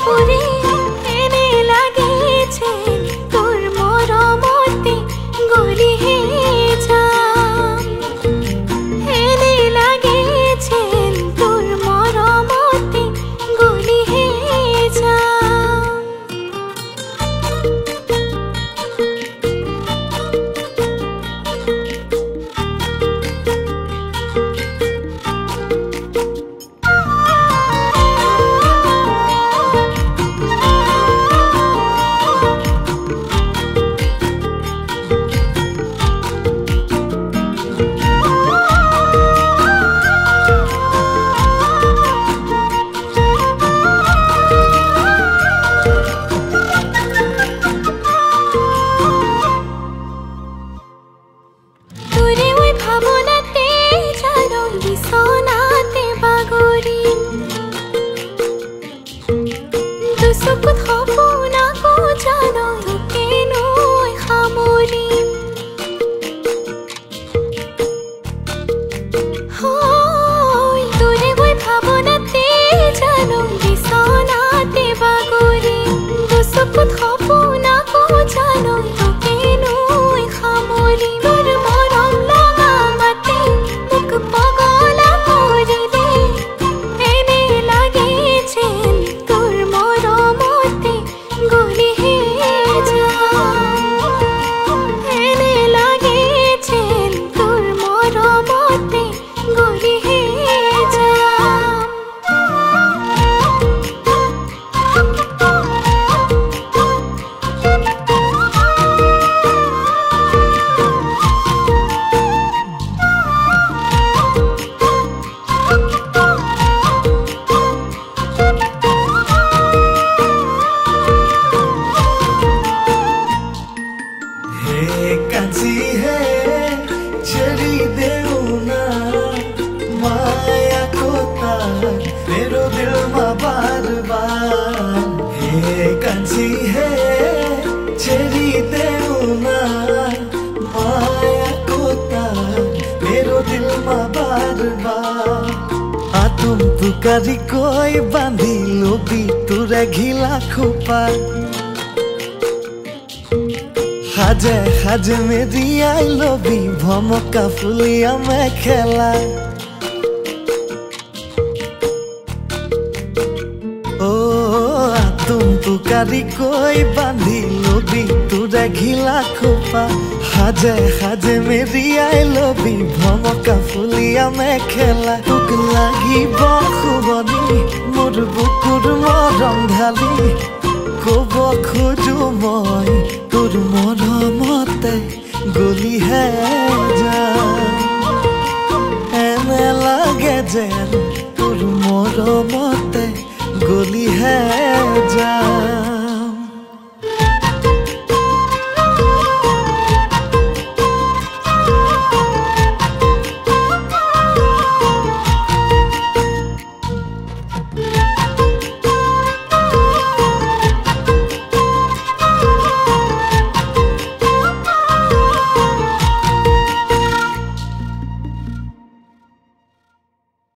পুরে এনে লাগেছে তোর মরমতে গলি হে জাম এনে লাগেছে তোর মরমতে গলি হে জাম पुकारी कोई बांधी लोबी तुरे घिला खोपा हाजे हाजे मेरी आई लोबी भमका फुलिया में खेला ओ तुम पुकारी कोई बांधी लोबी तुरे घिला खोपा हाजे हाजे मेरी आई लोबी भमका फुलिया में खेला तुक लागी बखुबनी मोर बुकुर मरम ढाली कब खोजो मैं तोर मरमते गली है जाम एने लागे जेन तोर मरमते गली है